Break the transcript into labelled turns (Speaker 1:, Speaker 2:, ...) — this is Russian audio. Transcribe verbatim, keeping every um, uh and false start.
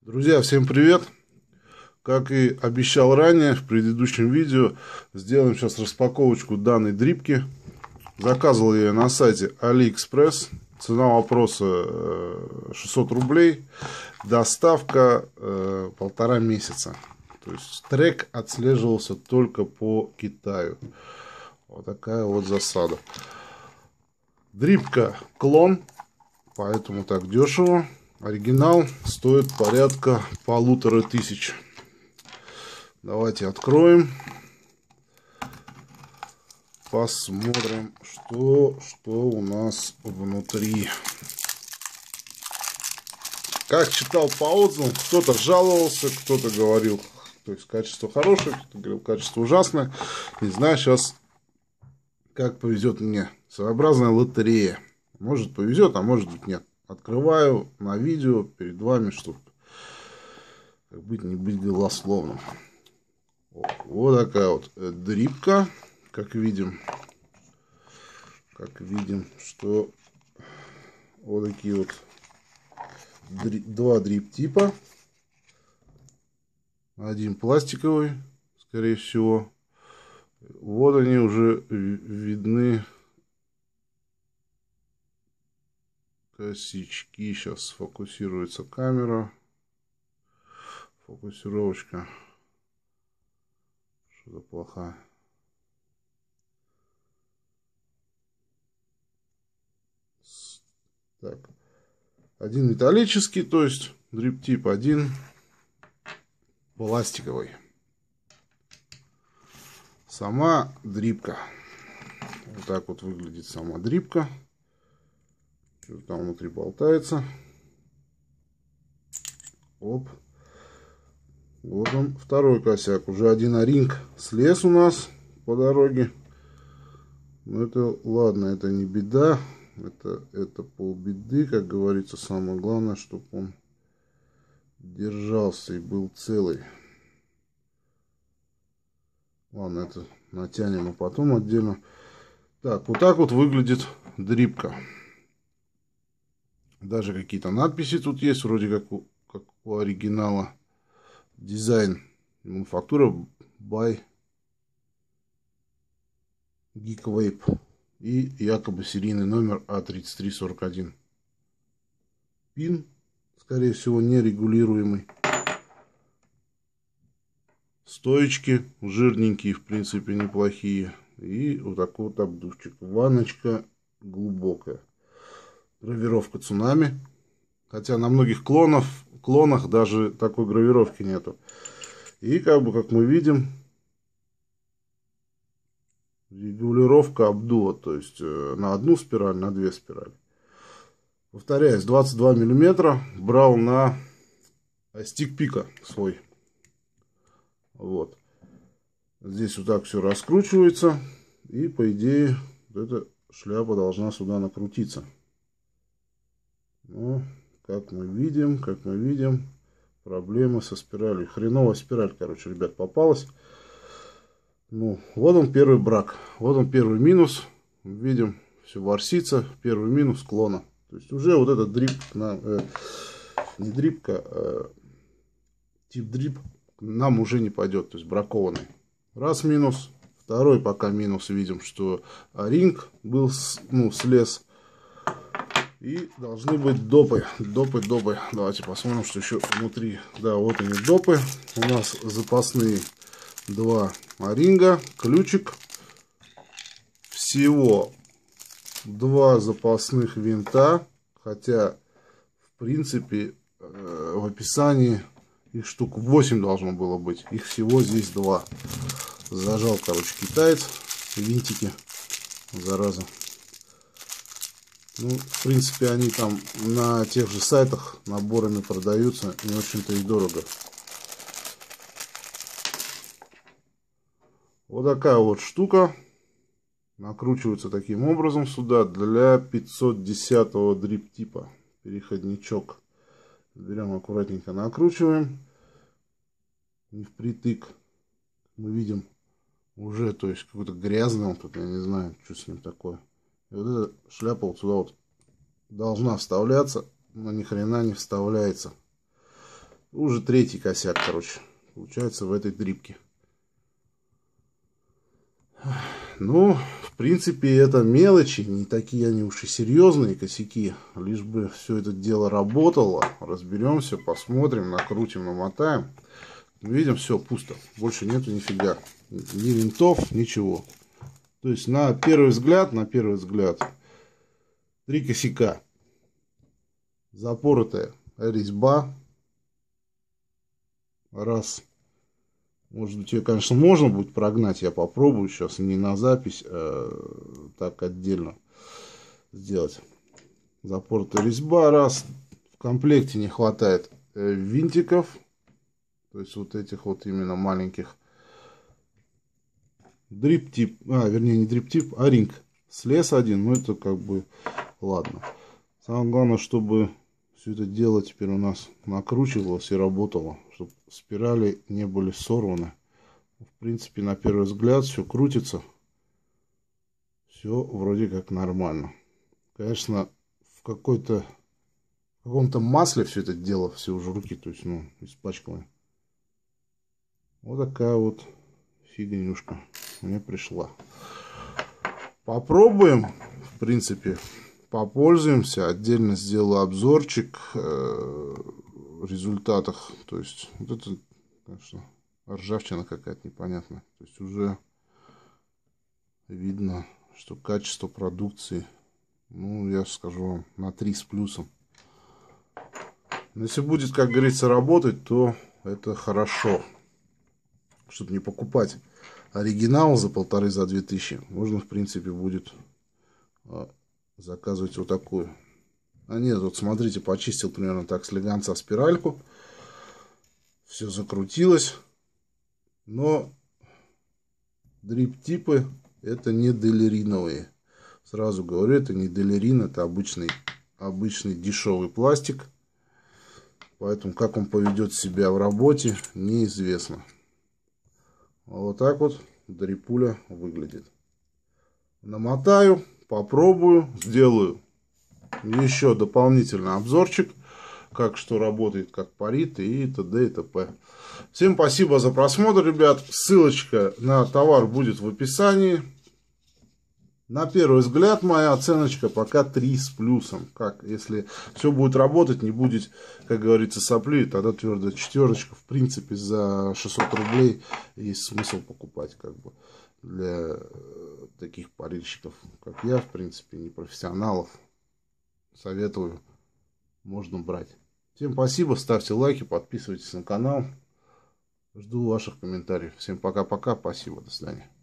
Speaker 1: Друзья, всем привет! Как и обещал ранее в предыдущем видео, сделаем сейчас распаковочку данной дрипки. Заказывал я ее на сайте AliExpress. Цена вопроса э, шестьсот рублей. Доставка э, полтора месяца. То есть трек отслеживался только по Китаю. Вот такая вот засада. Дрипка клон, поэтому так дешево. Оригинал стоит порядка полутора тысяч. Давайте откроем. Посмотрим, что, что у нас внутри. Как читал по отзывам, кто-то жаловался, кто-то говорил, то есть качество хорошее, кто-то говорил, качество ужасное. Не знаю сейчас, как повезет мне. Своеобразная лотерея. Может повезет, а может быть нет. Открываю на видео перед вами, чтобы как быть не быть голословным. Вот такая вот дрипка, как видим. Как видим, что вот такие вот дри, два дрип типа. Один пластиковый, скорее всего. Вот они уже видны. Косячки. Сейчас сфокусируется камера. Фокусировочка. Что-то плохая. Так. Один металлический, то есть дрип тип, один пластиковый. Сама дрипка. Вот так вот выглядит сама дрипка. Что там внутри болтается. Оп. Вот он, второй косяк. Уже один о-ринг слез у нас по дороге. Но это ладно, это не беда. Это, это полбеды, как говорится. Самое главное, чтобы он держался и был целый. Ладно, это натянем, а потом отдельно. Так, вот так вот выглядит дрипка. Даже какие-то надписи тут есть, вроде как у, как у оригинала. Дизайн, мануфактура by Geekvape. И якобы серийный номер А тридцать три сорок один. Пин, скорее всего, нерегулируемый. Стоечки жирненькие, в принципе, неплохие. И вот такой вот обдувчик. Ванночка глубокая. Гравировка цунами. Хотя на многих клонов, клонах даже такой гравировки нету. И как бы, как мы видим, регулировка обдува. То есть на одну спираль, на две спирали. Повторяюсь, двадцать два миллиметра брал на стик пика свой. Вот. Здесь вот так все раскручивается. И по идее вот эта шляпа должна сюда накрутиться. Но как мы видим, как мы видим, проблемы со спиралью. Хреновая спираль, короче, ребят, попалась. Ну, вот он первый брак. Вот он первый минус. Видим, все ворсится. Первый минус клона. То есть уже вот этот дрип, на, э, не дрипка, а тип дрип нам уже не пойдет. То есть бракованный. Раз минус. Второй пока минус. Видим, что ринг был, ну, слез. И должны быть допы. Допы, допы. Давайте посмотрим, что еще внутри. Да, вот они допы. У нас запасные два о-ринга. Ключик. Всего два запасных винта. Хотя, в принципе, в описании их штук восемь должно было быть. Их всего здесь два. Зажал, короче, китаец. Винтики. Зараза. Ну, в принципе, они там на тех же сайтах наборами продаются. Не очень-то и дорого. Вот такая вот штука. Накручивается таким образом сюда для пятьсот десятого дрип типа. Переходничок. Берем аккуратненько, накручиваем. Не впритык. Мы видим уже, то есть какой-то грязный он тут, я не знаю, что с ним такое. И вот эта шляпа вот сюда вот должна вставляться, но ни хрена не вставляется. Уже третий косяк, короче, получается в этой дрипке. Ну, в принципе, это мелочи, не такие они уж и серьезные косяки. Лишь бы все это дело работало. Разберемся, посмотрим, накрутим, намотаем. Видим, все пусто. Больше нету нифига. Ни винтов, ничего. То есть, на первый взгляд, на первый взгляд, три косяка. Запоротая резьба. Раз. Может быть, ее, конечно, можно будет прогнать. Я попробую сейчас не на запись, а так отдельно сделать. Запоротая резьба. Раз. В комплекте не хватает винтиков. То есть, вот этих вот именно маленьких. Дрип-тип. А, вернее, не дрип-тип, а ринг. Слез один. Но это как бы ладно. Самое главное, чтобы все это дело теперь у нас накручивалось и работало, чтобы спирали не были сорваны. В принципе, на первый взгляд все крутится. Все вроде как нормально. Конечно, в какой-то в каком-то масле все это дело, все уже руки, то есть, ну, испачканы. Вот такая вот фигнюшка мне пришла. Попробуем, в принципе. Попользуемся. Отдельно сделаю обзорчик э, результатах. То есть, вот это, конечно, ржавчина какая-то непонятная. То есть, уже видно, что качество продукции, ну, я скажу вам, на три с плюсом. Но если будет, как говорится, работать, то это хорошо. Чтобы не покупать оригинал за полторы, за две тысячи, можно, в принципе, будет заказывать вот такую. А нет, вот смотрите, почистил примерно так слегонца спиральку. Все закрутилось. Но дрип-типы это не делериновые. Сразу говорю, это не делерин, это обычный, обычный дешевый пластик. Поэтому как он поведет себя в работе, неизвестно. Вот так вот дрипуля выглядит. Намотаю. Попробую, сделаю еще дополнительный обзорчик, как что работает, как парит и т.д. и т.п. Всем спасибо за просмотр, ребят. Ссылочка на товар будет в описании. На первый взгляд моя оценочка пока три с плюсом. Как, если все будет работать, не будет, как говорится, сопли, тогда твердая четверочка. В принципе, за шестьсот рублей есть смысл покупать, как бы, для таких парильщиков, как я, в принципе, не профессионалов. Советую, можно брать. Всем спасибо, ставьте лайки, подписывайтесь на канал. Жду ваших комментариев. Всем пока-пока, спасибо, до свидания.